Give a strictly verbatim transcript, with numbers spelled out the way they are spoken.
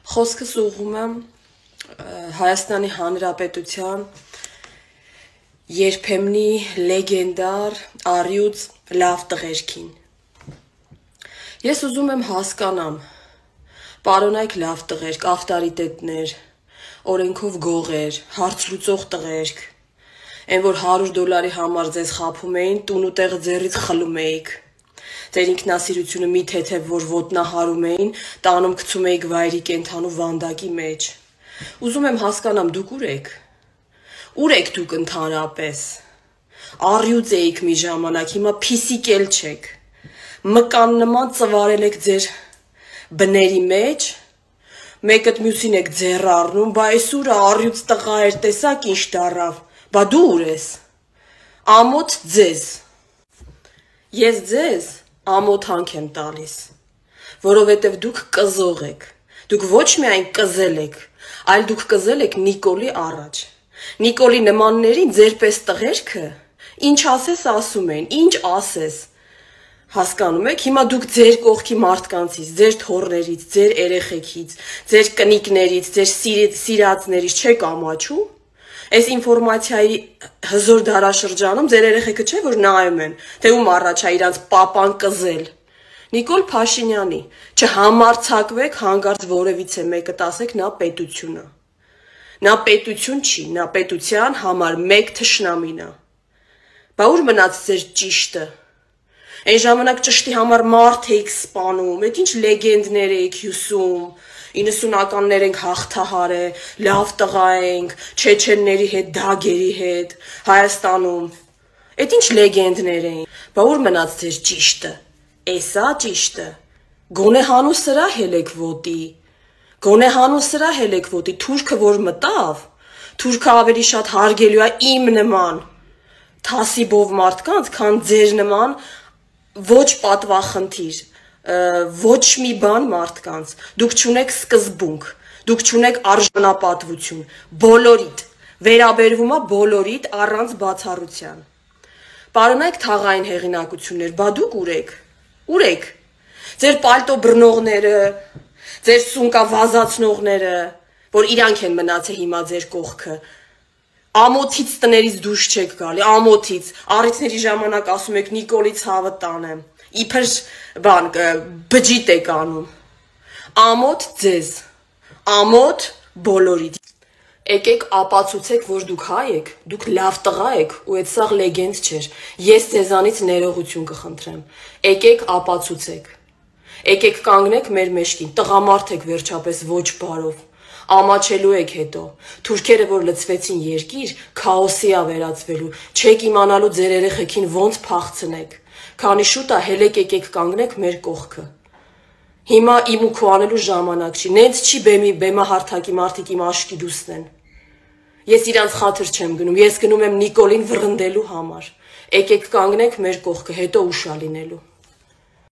Խոսքս ուղղում եմ Հայաստանի Հանրապետության երբեմնի լեգենդար առյուծ լավ տղերքին։ Ես ուզում եմ հասկանամ, պարոնայք լավ տղերք, ավտորիտետներ, օրենքով գողեր, հարց լուծող տղերք, այն որ հարյուր դոլարի համար ձեզ խաբում էին, տուն ու տեղ ձեռից խլում էիք, ձեր ինքնասիրությունը մի թեթև, որ ոտնահարում էին, տանում գցում էիք վայրի կենդանու վանդակի մեջ։ Ուզում եմ հասկանամ, դուք ուր եք։ Ուր եք դուք ընդհանրապես։ Առյուծ էիք մի ժամանակ, հիմա փիսիկ էլ չեք։ Մկան նման ծվարել եք ձեր բների մեջ, մեկըդ մյուսին եք ձեռ առնում, բա այս ուրը առյուծ տղա էր, տեսակ ինչ դառավ, բա դու ուր ես։ Ամոթ ձեզ։ Ես ձեզ ամոթանք եմ տալիս, որովհետև դուք կզող եք, դուք ոչ միայն կզել եք, այլ դուք կզել եք Նիկոլի առաջ։ Նիկոլի նմաններին ձեր պես տղերքը, ինչ ասես ասում են, ինչ ասես, հասկանում եք, հիմա դուք ձեր կողքի մարդկանցից, ձեր թոռներից, ձեր երեխեքից, ձեր կնիկներից, ձեր սիրածներից չեք ամաչում։ Այս ինֆորմացիայի հզոր դարաշրջանում ձեր երեխեքը չէ, որ նայում են, թե ում առաջ է իրանց պապան կզել։ Նիկոլ Փաշինյանի, չհամարձակվեք հանկարծ որևիցե մեկը տասեք նա պետությունը։ Նա պետություն չի, նա պետության համար մեկ թշնամին է։ Բա ուր մնաց ձեր ճիշտը։ Այն ժամանակ ճշտի համար մարդ էիք սպանում, այդ ինչ լեգենդներ էիք հյուսում, իննսունականներ ենք հաղթահարել, լավ տղա ենք, չեչենների հետ, դագերի հետ, Հայաստանում, այդ ինչ լեգենդներ էին, բա ուր մնաց ձեր ճիշտը, էսա ճիշտը, գոնե հանու սրահել եք ոտի, գոնե հանու սրահել եք ոտի, թուրքը որ մտավ, թուրքը ավելի շատ հարգելու է իմ նման, թասիբով մարդկանց, քան ձեր նման ոչ պատվախնդիր, ոչ մի բան մարդկանց, դուք չունեք սկզբունք, դուք չունեք արժանապատվություն, բոլորիդ, վերաբերվում է բոլորիդ առանց բացառության։ Պարոնայք թաղային հեղինակություններ, բա դուք ուր եք, ուր եք, ձեր պալտո բռնողները, ձեր սունկա վազացնողները, որ իրանք են մնացել հիմա ձեր կողքը, ամոթից տներից դուրս չեք գալի, ամոթից, առիթների ժամանակ ասում եք Նիկոլի ցավը տանեմ, իբր բան բջիտ եք անում, ամոթ ձեզ, ամոթ բոլորիդ, եկեք ապացուցեք, որ դուք հայ եք, դուք լավ տղա եք ու այդ սաղ լեգենդ չէր, ես ձեզանից ներողություն կխնդրեմ, եկեք ապացուցեք, եկեք կանգնեք մեր մեջքին, տղամարդ եք վերջապես ոչ բարով, ամաչելու եք հետո, թուրքերը որ լցվեցին երկիր, քաոսի է վերածվելու, չեք իմանալու ձեր երեխեքին ոնց փախցնեք, քանի շուտ է հելեք եկեք կանգնեք մեր կողքը։ Հիմա իմ ու քո անելու ժամանակ չի, նենց չի բեմի բեմահարթակի մարդիկ իմ աշկի դուսն են։ Ես իրանց խաթր չեմ գնում, ես գնում եմ Նիկոլին վռնդելու համար, եկեք կանգնեք մեր կողքը, հետո ուշ է լինելու։